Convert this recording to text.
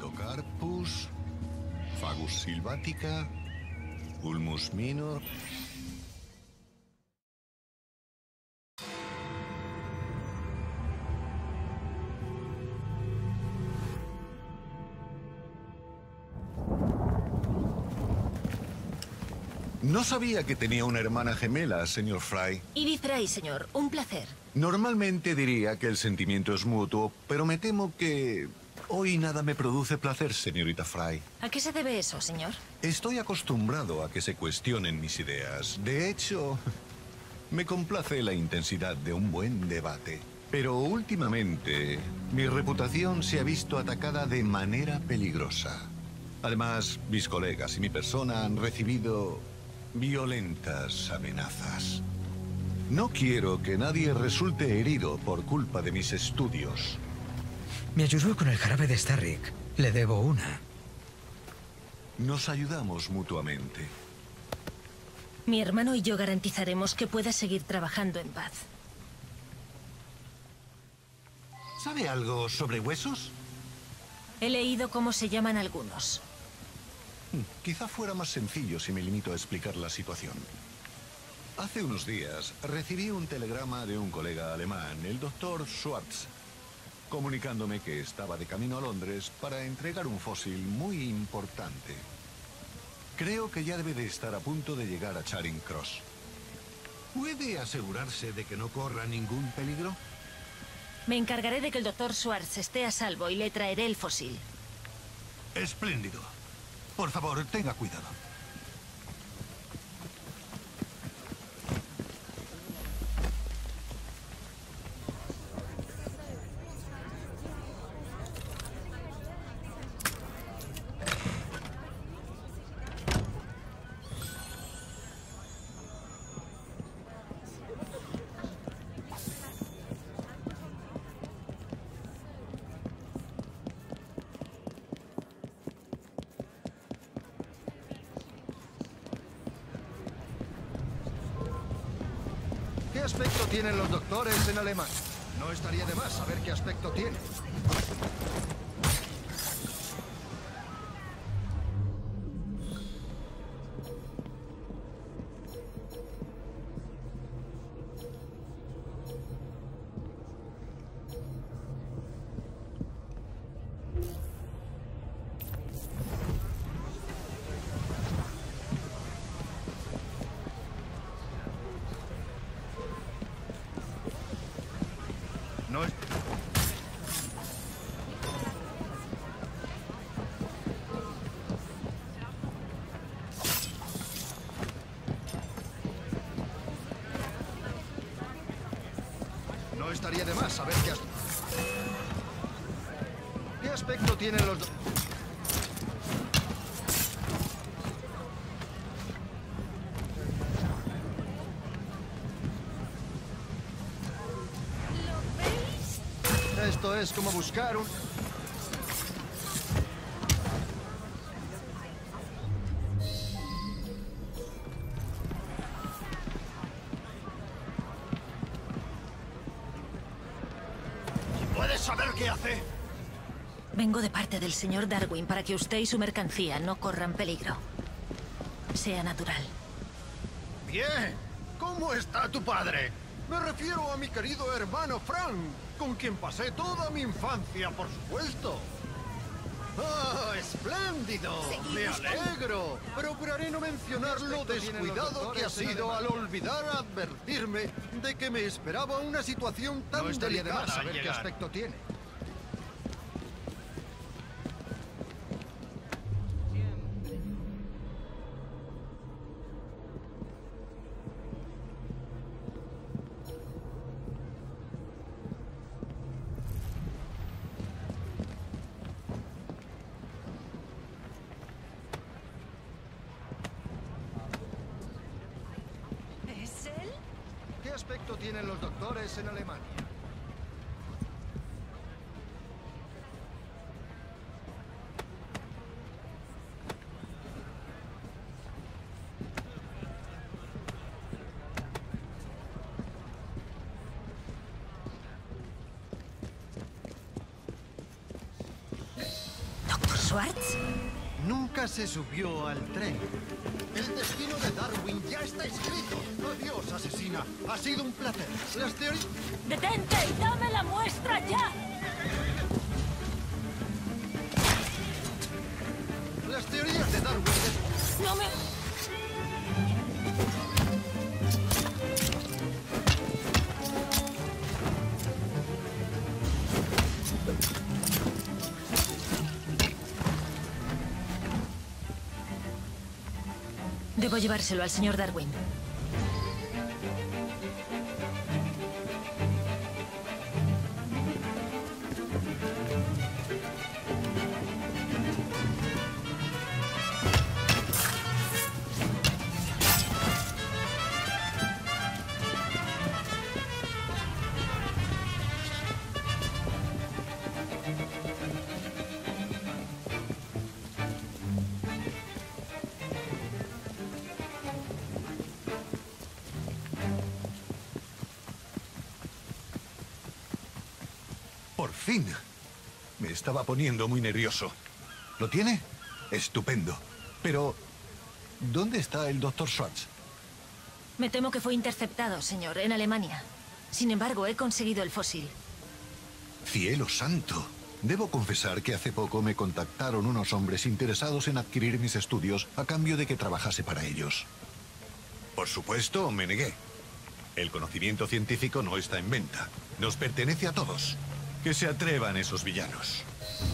Endocarpus, Fagus sylvatica, Ulmus minor. No sabía que tenía una hermana gemela, señor Fry. Evie Fry, señor. Un placer. Normalmente diría que el sentimiento es mutuo, pero me temo que hoy nada me produce placer, señorita Fry. ¿A qué se debe eso, señor? Estoy acostumbrado a que se cuestionen mis ideas. De hecho, me complace la intensidad de un buen debate. Pero últimamente, mi reputación se ha visto atacada de manera peligrosa. Además, mis colegas y mi persona han recibido violentas amenazas. No quiero que nadie resulte herido por culpa de mis estudios. Me ayudó con el jarabe de Starrick. Le debo una. Nos ayudamos mutuamente. Mi hermano y yo garantizaremos que pueda seguir trabajando en Bath. ¿Sabe algo sobre huesos? He leído cómo se llaman algunos. Quizá fuera más sencillo si me limito a explicar la situación. Hace unos días recibí un telegrama de un colega alemán, el doctor Schwartz, comunicándome que estaba de camino a Londres para entregar un fósil muy importante. Creo que ya debe de estar a punto de llegar a Charing Cross. ¿Puede asegurarse de que no corra ningún peligro? Me encargaré de que el doctor Schwartz esté a salvo y le traeré el fósil. Espléndido. Por favor, tenga cuidado. ¿Qué aspecto tienen los doctores en Alemania? No estaría de más saber qué aspecto tienen. No es... No estaría de más saber qué aspecto tienen los... Esto es como buscar un... ¿Puedes saber qué hace? Vengo de parte del señor Darwin para que usted y su mercancía no corran peligro. Sea natural. Bien. ¿Cómo está tu padre? Me refiero a mi querido hermano Frank, con quien pasé toda mi infancia, por supuesto. ¡Ah, espléndido! ¡Me alegro! Procuraré no mencionar lo descuidado que ha sido al olvidar advertirme de que me esperaba una situación tan delicada. Saber qué aspecto tiene. ¿Es él? ¿Qué aspecto tienen los doctores en Alemania? Doctor Schwartz? Nunca se subió al tren. El destino de Darwin ya está escrito. Adiós, asesina. Ha sido un placer. Las teorías... ¡Detente y dame la muestra ya! Las teorías de Darwin... ¡No me... Debo llevárselo al señor Darwin. Por fin. Me estaba poniendo muy nervioso. ¿Lo tiene? Estupendo. Pero, ¿dónde está el Dr. Schwartz? Me temo que fue interceptado, señor, en Alemania. Sin embargo, he conseguido el fósil. ¡Cielo santo! Debo confesar que hace poco me contactaron unos hombres interesados en adquirir mis estudios a cambio de que trabajase para ellos. Por supuesto, me negué. El conocimiento científico no está en venta. Nos pertenece a todos. Que se atrevan esos villanos.